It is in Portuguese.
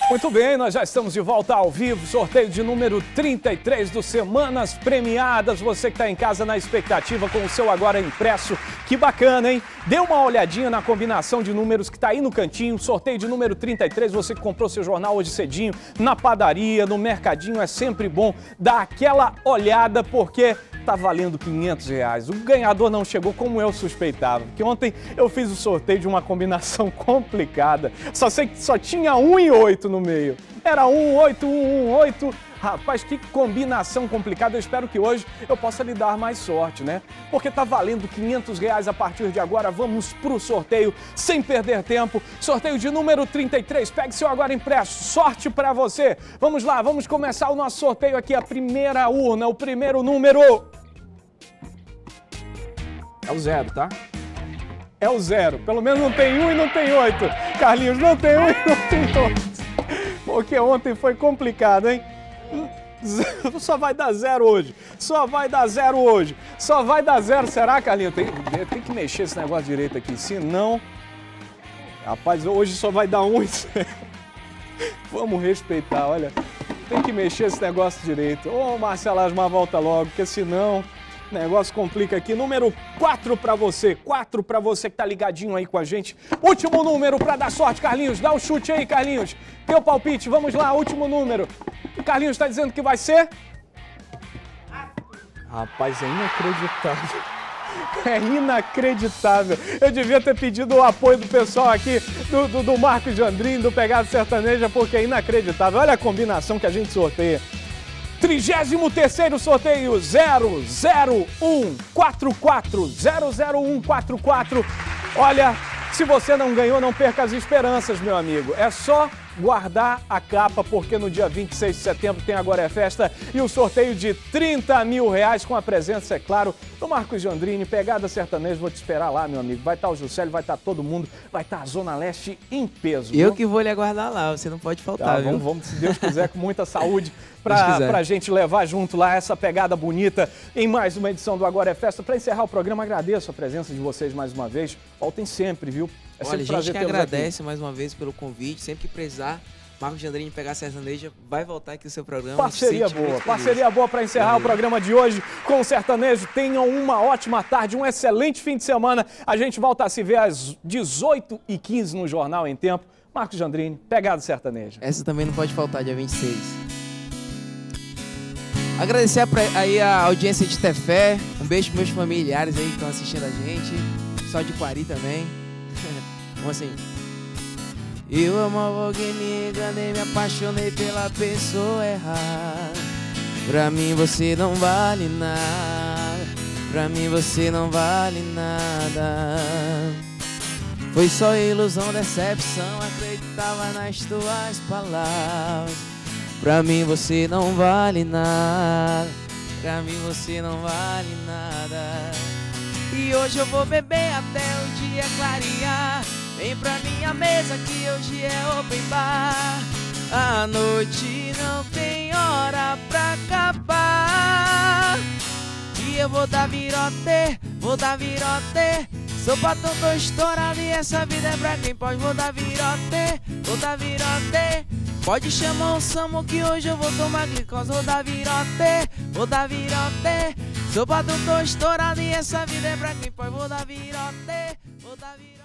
Muito bem, nós já estamos de volta ao vivo, sorteio de número 33 do Semanas Premiadas. Você que está em casa na expectativa com o seu agora impresso, que bacana, hein? Dê uma olhadinha na combinação de números que está aí no cantinho, sorteio de número 33, você que comprou seu jornal hoje cedinho, na padaria, no mercadinho, é sempre bom dar aquela olhada porque tá valendo R$500. O ganhador não chegou como eu suspeitava, porque ontem eu fiz o sorteio de uma combinação complicada. Só sei que só tinha 1 e 8 no meio. Era 1, 8, 1, 1, 8. Rapaz, que combinação complicada. Eu espero que hoje eu possa lhe dar mais sorte, né? Porque tá valendo R$500 a partir de agora. Vamos pro sorteio sem perder tempo. Sorteio de número 33. Pegue seu agora impresso. Sorte pra você. Vamos lá, vamos começar o nosso sorteio aqui. A primeira urna, o primeiro número... É o 0, tá? É o 0. Pelo menos não tem 1 e não tem 8. Carlinhos, não tem 1 e não tem 8. Porque ontem foi complicado, hein? Só vai dar 0 hoje. Só vai dar 0 hoje. Só vai dar 0. Será, Carlinhos? Tem que mexer esse negócio direito aqui. Se não... Rapaz, hoje só vai dar 1 e 0. Vamos respeitar, olha. Tem que mexer esse negócio direito. Ô, Marcelo Asmar, volta logo, porque senão... O negócio complica aqui. Número 4 para você. 4 para você que tá ligadinho aí com a gente. Último número para dar sorte, Carlinhos. Dá um chute aí, Carlinhos. Teu palpite. Vamos lá, último número. O Carlinhos tá dizendo que vai ser? Rapaz, é inacreditável. É inacreditável. Eu devia ter pedido o apoio do pessoal aqui, do Marcos Jandrini, do Pegada Sertaneja, porque é inacreditável. Olha a combinação que a gente sorteia. 33º sorteio 00144, 00144. Olha, se você não ganhou, não perca as esperanças, meu amigo. É só guardar a capa, porque no dia 26 de setembro tem Agora é Festa e o sorteio de R$30 mil com a presença, é claro, do Marcos Jandrini, Pegada Sertaneja. Vou te esperar lá, meu amigo. Vai estar o Juscelio, vai estar todo mundo, vai estar a Zona Leste em peso. Eu que vou lhe aguardar lá, você não pode faltar, viu? Vamos, se Deus quiser, com muita saúde, pra gente levar junto lá essa pegada bonita em mais uma edição do Agora é Festa. Para encerrar o programa, agradeço a presença de vocês mais uma vez. Voltem sempre, viu? É Olha, a gente que agradece mais uma vez pelo convite. Sempre que precisar, Marcos Jandrini Pegar Sertaneja vai voltar aqui no seu programa. Parceria boa para encerrar o programa de hoje com o sertanejo. Tenham uma ótima tarde, um excelente fim de semana. A gente volta a se ver às 18h15 no Jornal em Tempo. Marcos Jandrini, Pegada Sertaneja. Essa também não pode faltar, dia 26. Agradecer aí a audiência de Tefé. Um beijo para meus familiares aí que estão assistindo a gente. Pessoal de Quari também. Vamos assim. Eu amava alguém, me enganei, me apaixonei pela pessoa errada. Pra mim você não vale nada. Pra mim você não vale nada. Foi só ilusão, decepção, acreditava nas tuas palavras. Pra mim você não vale nada. Pra mim você não vale nada. E hoje eu vou beber até o dia clarear. Vem pra minha mesa que hoje é open bar. A noite não tem hora pra acabar. E eu vou dar virote, vou dar virote. Sou patrão, tô estourado e essa vida é pra quem pode. Vou dar virote, vou dar virote. Pode chamar o Samu que hoje eu vou tomar glicose. Vou dar virote, vou dar virote. Sou patrão, tô estourado e essa vida é pra quem pode. Vou dar virote, vou dar virote.